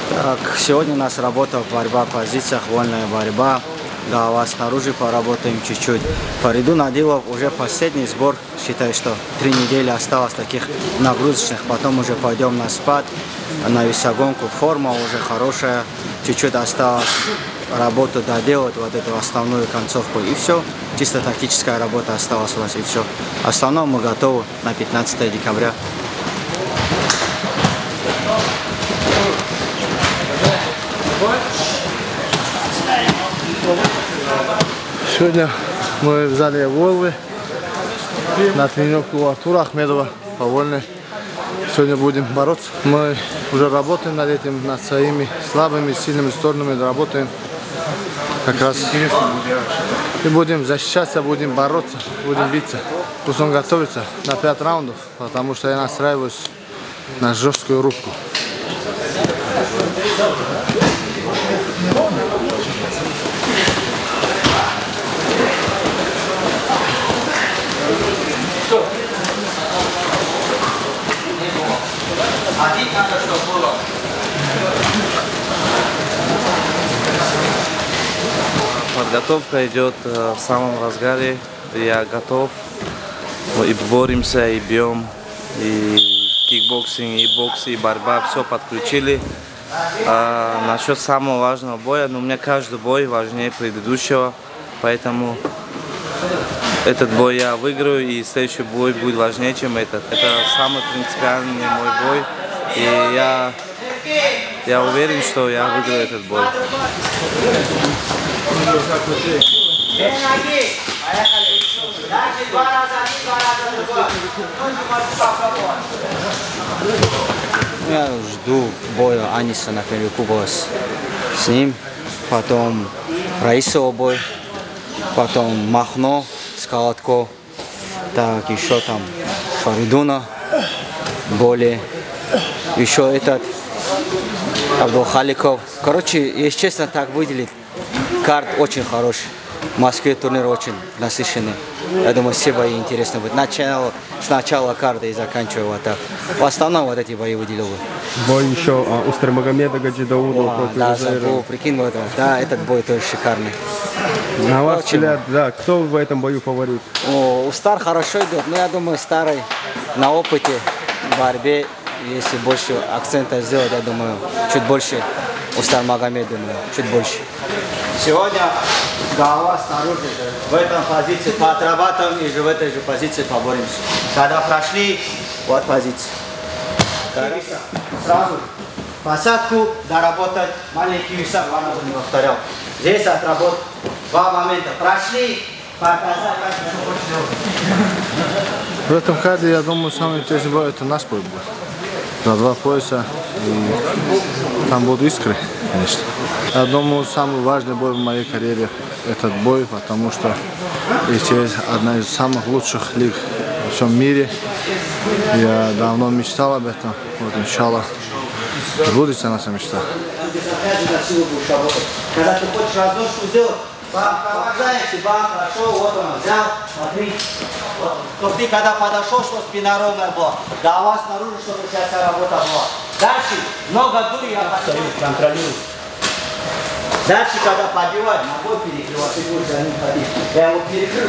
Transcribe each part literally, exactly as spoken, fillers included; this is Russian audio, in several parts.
Так, сегодня у нас работа борьба в позициях, вольная борьба. Голова снаружи поработаем чуть-чуть. Фаридун Адилов уже последний сбор. Считаю, что три недели осталось таких нагрузочных. Потом уже пойдем на спад, на весогонку. Форма уже хорошая. Чуть-чуть осталось работу доделать, вот эту основную концовку. И все. Чисто тактическая работа осталась у нас. И все. Основном мы готовы на пятнадцатое декабря. Сегодня мы в зале Волвы на тренировку у Артура Ахмедова по вольной. Сегодня будем бороться. Мы уже работаем над этим, над своими слабыми, сильными сторонами работаем. Как раз и будем защищаться, будем бороться, будем биться. Пусть он готовится на пять раундов, потому что я настраиваюсь на жесткую рубку. Подготовка идет в самом разгаре. Я готов. И боремся, и бьем, и кикбоксинг, и бокс, и борьба. Все подключили. А насчет самого важного боя, ну, у меня каждый бой важнее предыдущего. Поэтому этот бой я выиграю, и следующий бой будет важнее, чем этот. Это самый принципиальный мой бой. И я, я уверен, что я выиграю этот бой. Я жду боя Аниса, например, Кубас с ним. Потом Раисова бой. Потом Махно с Калатко. Так, еще там Фаридуна. Более. Еще этот Абдулхаликов. Короче, если честно, так выделить. Карт очень хороший. В Москве турнир очень насыщенный. Я думаю, все бои интересны будут. Начало, с начала карты и заканчивая вот так. В основном вот эти бои выделил бы. Бой еще а, Устармагомеда Гаджидаудова против Да, Узаира. забыл, прикинь, вот, да, этот бой тоже шикарный. На ваш очень. взгляд, да, кто в этом бою фаворит? О, Устар хорошо идет, но я думаю, старый на опыте, в борьбе, если больше акцента сделать, я думаю, чуть больше Устармагомед, думаю, чуть больше. Сегодня голова снаружи, в этом позиции поотрабатываем и же в этой же позиции поборемся. Когда прошли, вот позиция. Сразу посадку, доработать, маленький веса, два раза не повторял. Здесь отработать два момента. Прошли, показать, как это хочешь делать. В этом карде, я думаю, самый интересный бой это наш бой будет. За два пояса, и там будут искры, конечно. Я думаю, самый важный бой в моей карьере этот бой, потому что это одна из самых лучших лиг во всем мире. Я давно мечтал об этом, вот иншаллах, сбудется наша мечта. Когда ты хочешь разножку сделать, провожаешь, бам, хорошо, вот он взял, смотри. Вот. Чтобы ты когда подошел, чтобы спина ровная была, голова снаружи, чтобы у тебя вся работа была. Дальше много дури, я постою, контролирую. Дальше, когда подбивать, ногой перекрывать, ты будешь за ним ходить. Я его перекрыл,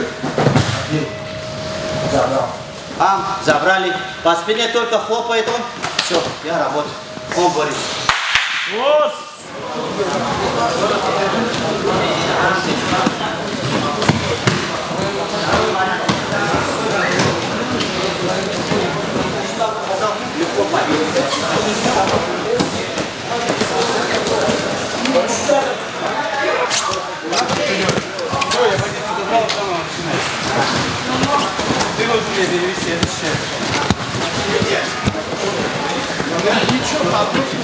забрал. Бам, забрали. По спине только хлопает он. Все, я работаю. Он борется. Вот. Легко победить. Ты должен мне перевести этот счет. Ничего,